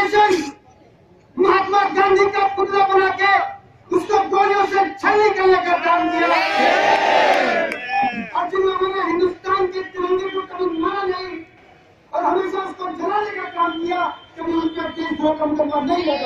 Sedition Mahatma Gandhi का पुतला बना के उसको गोलियों से छलनी करने का काम किया। और जिन लोगों ने हिंदुस्तान के तिरंगे को कभी माना नहीं और हमेशा उसको जलाने का काम किया, कभी उनका देशद्रोह का मुकदमा नहीं लगा।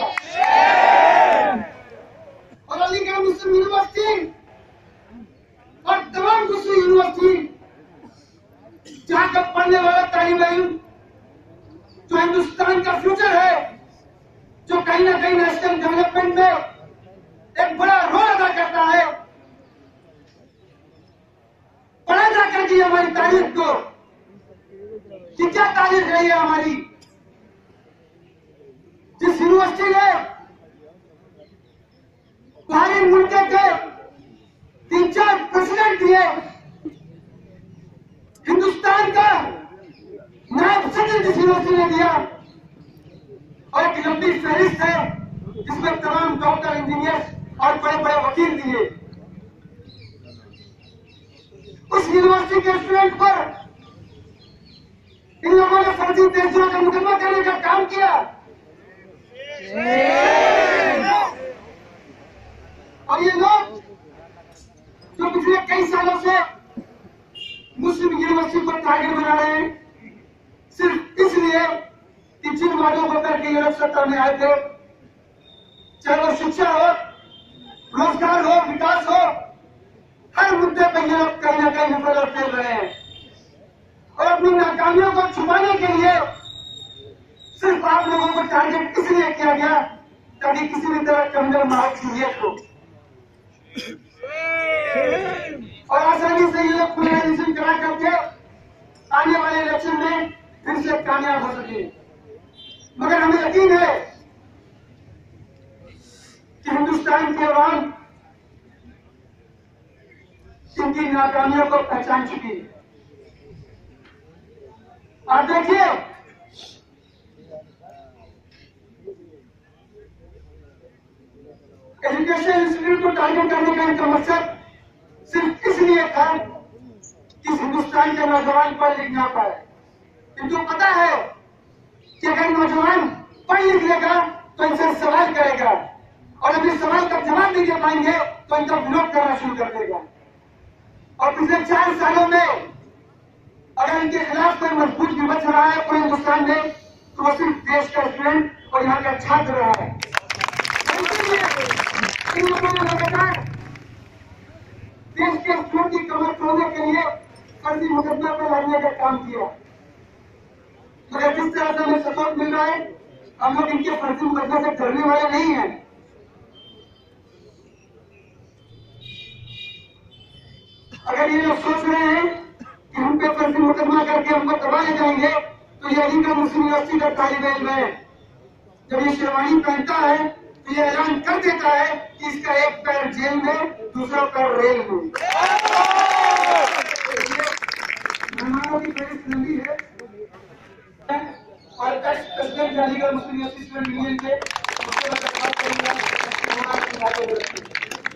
और अलीगढ़ मुस्लिम यूनिवर्सिटी और तमाम दूसरी यूनिवर्सिटी जहां का पढ़ने वाला तालिब इल्म जो हिंदुस्तान का फ्यूचर है, जो कहीं ना कहीं नेशनल डेवलपमेंट में एक बड़ा रोल अदा करता है, पढ़ा जाकर की हमारी तारीख को कि क्या तारीख रही है हमारी। जिस यूनिवर्सिटी ने बाहरी मुल्क के 3-4 प्रेसिडेंट दिए, हिंदुस्तान का नायब सदर जिस यूनिवर्सिटी ने दिया, और एक लंबी फहरिस्त है जिसमें तमाम डॉक्टर, इंजीनियर और बड़े बड़े वकील दिए। उस यूनिवर्सिटी के स्टूडेंट पर इन लोगों ने फर्जी देशद्रोह का मुकदमा करने का काम किया। और ये लोग जो पिछले कई सालों से मुस्लिम यूनिवर्सिटी को टारगेट बना रहे हैं, सिर्फ इसलिए कि जिन वादों को करके ये लोग सत्ता में आए थे, चाहे वो शिक्षा हो, रोजगार हो, विकास हो, हर मुद्दे पर ये लोग कहीं ना कहीं विफल और फेल रहे हैं। और अपनी नाकामियों को छुपाने के लिए सिर्फ आप लोगों को टारगेट इसलिए किया गया ताकि किसी भी तरह कमजोर माहौल क्रिएट हो और आसानी से ये लोग पोलराइजेशन करा करके आने वाले इलेक्शन में फिर से कामयाब हो सके। मगर हमें यकीन है कि हिंदुस्तान की आवाम इनकी नाकामियों को पहचान चुकी है। आप देखिए, एजुकेशन इंस्टीट्यूट को टारगेट करने का इनका मकसद सिर्फ इसलिए था कि हिंदुस्तान के नौजवान पढ़ लिख ना पाए। इनको पता है कि अगर नौजवान पढ़ लिख लेगा तो इनसे सवाल करेगा, और अभी सवाल का जवाब नहीं दे पाएंगे तो इनका विरोध करना शुरू कर देगा। और पिछले 4 सालों में अगर इनके खिलाफ कोई मजबूत विपक्ष रहा है पूरे हिंदुस्तान में, तो वो सिर्फ देश का स्टूडेंट और यहाँ का छात्र रहा है। इन लोगों ने लगातार देश के स्टूडेंट की कमर तोड़ने के लिए फर्जी मुकदमा पर लड़ने का काम किया। मगर जिस तरह से हमें सपोर्ट मिल रहा है, हम लोग इनके फर्जी मुकदमे से डरने वाले नहीं हैं। अगर ये लोग सोच रहे हैं कि हम पे फर्जी मुकदमा करके हमको दबा ले जाएंगे, तो ये अलीगढ़ मुस्लिम यूनिवर्सिटी का तालिब इल्म है, जब ये शेरवानी पहनता है तो ये ऐलान कर देता है कि इसका एक पैर जेल में, दूसरा पैर रेल में। मेहमानों की फहरिस्त लंबी है और ex president Aligarh Muslim University Union के उसके बाद बात करूंगा।